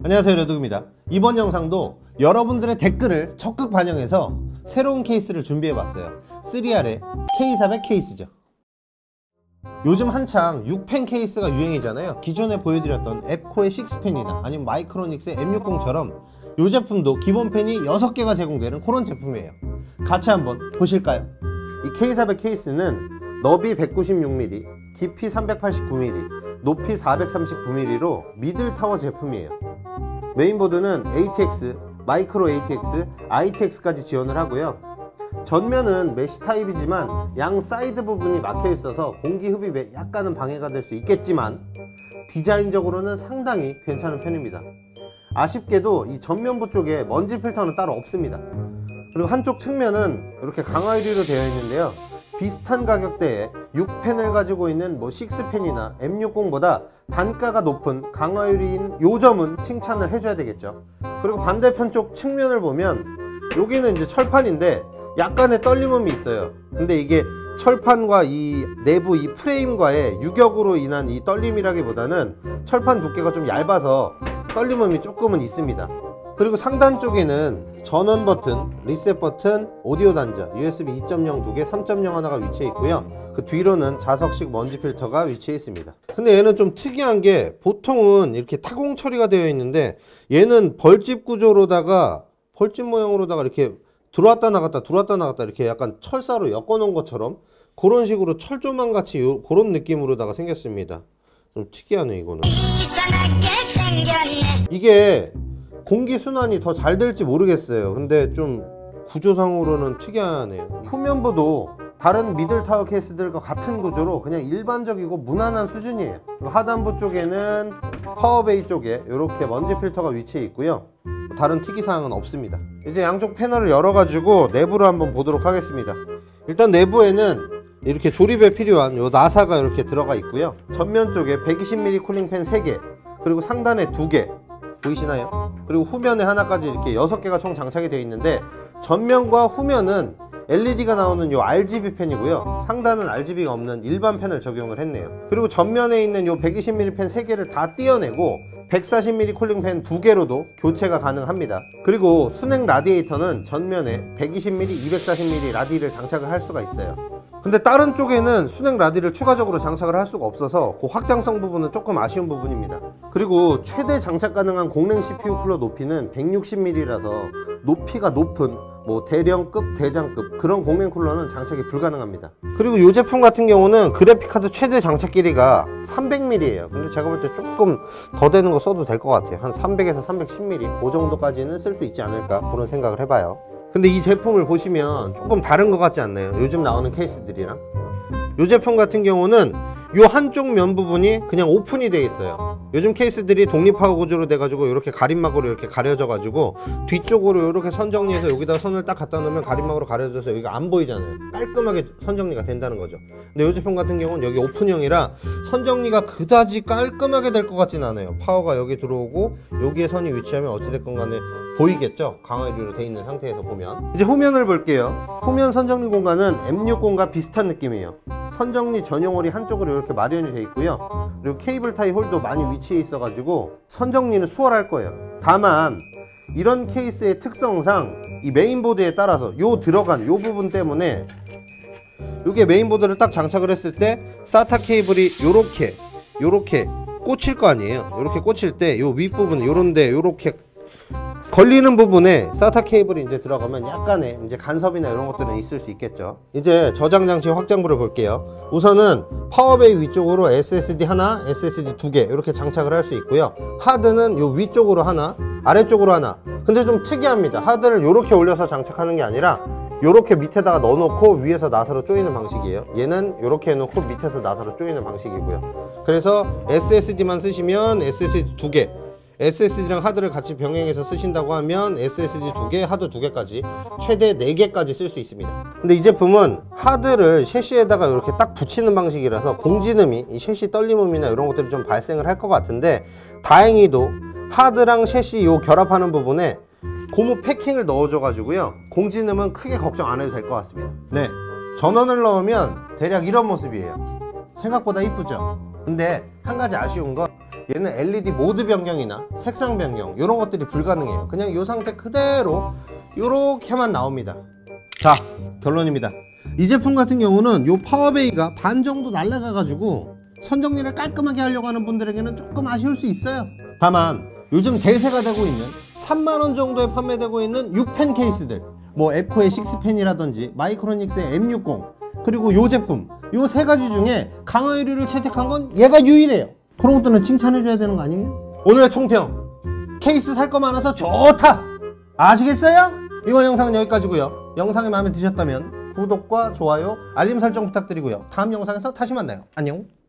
안녕하세요, 레독입니다. 이번 영상도 여러분들의 댓글을 적극 반영해서 새로운 케이스를 준비해봤어요. 3R의 K400 케이스죠. 요즘 한창 6펜 케이스가 유행이잖아요. 기존에 보여드렸던 앱코의 6펜이나 아니면 마이크로닉스의 M60처럼 이 제품도 기본 펜이 6개가 제공되는 그런 제품이에요. 같이 한번 보실까요? 이 K400 케이스는 너비 196mm, 깊이 389mm, 높이 439mm로 미들타워 제품이에요. 메인보드는 ATX, 마이크로 ATX, ITX까지 지원을 하고요. 전면은 메쉬 타입이지만 양 사이드 부분이 막혀 있어서 공기 흡입에 약간은 방해가 될 수 있겠지만 디자인적으로는 상당히 괜찮은 편입니다. 아쉽게도 이 전면부 쪽에 먼지 필터는 따로 없습니다. 그리고 한쪽 측면은 이렇게 강화 유리로 되어 있는데요. 비슷한 가격대에 6펜을 가지고 있는 6펜이나 M60보다 단가가 높은 강화 유리인 요 점은 칭찬을 해줘야 되겠죠. 그리고 반대편 쪽 측면을 보면 여기는 이제 철판인데 약간의 떨림음이 있어요. 근데 이게 철판과 이 내부 이 프레임과의 유격으로 인한 이 떨림이라기보다는 철판 두께가 좀 얇아서 떨림음이 조금은 있습니다. 그리고 상단 쪽에는 전원 버튼, 리셋 버튼, 오디오 단자, USB 2.0 2개, 3.0 하나가 위치해 있고요. 그 뒤로는 자석식 먼지 필터가 위치해 있습니다. 근데 얘는 좀 특이한 게 보통은 이렇게 타공 처리가 되어 있는데 얘는 벌집 구조로다가 벌집 모양으로다가 이렇게 들어왔다 나갔다 이렇게 약간 철사로 엮어 놓은 것처럼 그런 식으로 철조망 같이 그런 느낌으로다가 생겼습니다. 좀 특이하네 이거는. 이게 공기순환이 더 잘 될지 모르겠어요. 근데 좀 구조상으로는 특이하네요. 후면부도 다른 미들타워 케이스들과 같은 구조로 그냥 일반적이고 무난한 수준이에요. 하단부 쪽에는 파워베이 쪽에 이렇게 먼지 필터가 위치해 있고요. 다른 특이사항은 없습니다. 이제 양쪽 패널을 열어가지고 내부를 한번 보도록 하겠습니다. 일단 내부에는 이렇게 조립에 필요한 요 나사가 이렇게 들어가 있고요. 전면 쪽에 120mm 쿨링팬 3개, 그리고 상단에 2개 보이시나요? 그리고 후면에 하나까지 이렇게 6개가 총 장착이 되어 있는데 전면과 후면은 LED가 나오는 요 RGB 펜이고요. 상단은 RGB가 없는 일반 펜을 적용을 했네요. 그리고 전면에 있는 요 120mm 펜 3개를 다 떼어내고 140mm 쿨링팬 2개로도 교체가 가능합니다. 그리고 순행 라디에이터는 전면에 120mm, 240mm 라디를 장착을 할 수가 있어요. 근데 다른 쪽에는 순행 라디를 추가적으로 장착을 할 수가 없어서 그 확장성 부분은 조금 아쉬운 부분입니다. 그리고 최대 장착 가능한 공랭 CPU 쿨러 높이는 160mm라서 높이가 높은 대령급, 대장급 그런 공랭 쿨러는 장착이 불가능합니다. 그리고 이 제품 같은 경우는 그래픽카드 최대 장착 길이가 300mm예요. 근데 제가 볼 때 조금 더 되는 거 써도 될 것 같아요. 한 300에서 310mm 그 정도까지는 쓸 수 있지 않을까 그런 생각을 해봐요. 근데 이 제품을 보시면 조금 다른 것 같지 않나요? 요즘 나오는 케이스들이랑. 이 제품 같은 경우는 이 한쪽 면 부분이 그냥 오픈이 되어 있어요. 요즘 케이스들이 독립화구 구조로 돼가지고 이렇게 가림막으로 이렇게 가려져 가지고 뒤쪽으로 이렇게 선 정리해서 여기다 선을 딱 갖다 놓으면 가림막으로 가려져서 여기가 안 보이잖아요. 깔끔하게 선 정리가 된다는 거죠. 근데 이 제품 같은 경우는 여기 오픈형이라 선 정리가 그다지 깔끔하게 될 것 같진 않아요. 파워가 여기 들어오고 여기에 선이 위치하면 어찌됐건 간에 보이겠죠? 강화유리로 되어 있는 상태에서 보면. 이제 후면을 볼게요. 후면 선정리 공간은 M60과 비슷한 느낌이에요. 선정리 전용홀이 한쪽으로 이렇게 마련이 되어 있고요. 그리고 케이블 타이 홀도 많이 위치해 있어 가지고 선정리는 수월할 거예요. 다만 이런 케이스의 특성상 이 메인보드에 따라서 요 들어간 요 부분 때문에 요게 메인보드를 딱 장착을 했을 때 SATA 케이블이 요렇게 꽂힐 거 아니에요. 요렇게 꽂힐 때 요 윗부분 요런데 요렇게 걸리는 부분에 SATA 케이블이 이제 들어가면 약간의 이제 간섭이나 이런 것들은 있을 수 있겠죠. 이제 저장 장치 확장부를 볼게요. 우선은 파워베이 위쪽으로 SSD 하나, SSD 2개 이렇게 장착을 할 수 있고요. 하드는 요 위쪽으로 하나, 아래쪽으로 하나. 근데 좀 특이합니다. 하드를 이렇게 올려서 장착하는 게 아니라 요렇게 밑에다가 넣어놓고 위에서 나사로 조이는 방식이에요. 얘는 요렇게 해놓고 밑에서 나사로 조이는 방식이고요. 그래서 SSD만 쓰시면 SSD 2개, SSD랑 하드를 같이 병행해서 쓰신다고 하면 SSD 2개, 하드 2개까지 최대 4개까지 쓸 수 있습니다. 근데 이 제품은 하드를 셰시에다가 이렇게 딱 붙이는 방식이라서 공진음이, 이 셰시 떨림음이나 이런 것들이 좀 발생을 할 것 같은데 다행히도 하드랑 셰시 요 결합하는 부분에 고무 패킹을 넣어줘 가지고요 공진음은 크게 걱정 안 해도 될 것 같습니다. 네, 전원을 넣으면 대략 이런 모습이에요. 생각보다 이쁘죠? 근데 한 가지 아쉬운 건 얘는 LED 모드 변경이나 색상 변경 이런 것들이 불가능해요. 그냥 이 상태 그대로 요렇게만 나옵니다. 자, 결론입니다. 이 제품 같은 경우는 요 파워베이가 반 정도 날아가 가지고 선 정리를 깔끔하게 하려고 하는 분들에게는 조금 아쉬울 수 있어요. 다만 요즘 대세가 되고 있는 3만원 정도에 판매되고 있는 6펜 케이스들, 뭐 에코의 6펜이라든지 마이크로닉스의 M60, 그리고 요 제품, 요 세 가지 중에 강화 유리를 채택한 건 얘가 유일해요. 그런 것들은 칭찬해줘야 되는 거 아니에요? 오늘의 총평, 케이스 살 거 많아서 좋다! 아시겠어요? 이번 영상은 여기까지고요. 영상이 마음에 드셨다면 구독과 좋아요, 알림 설정 부탁드리고요. 다음 영상에서 다시 만나요. 안녕.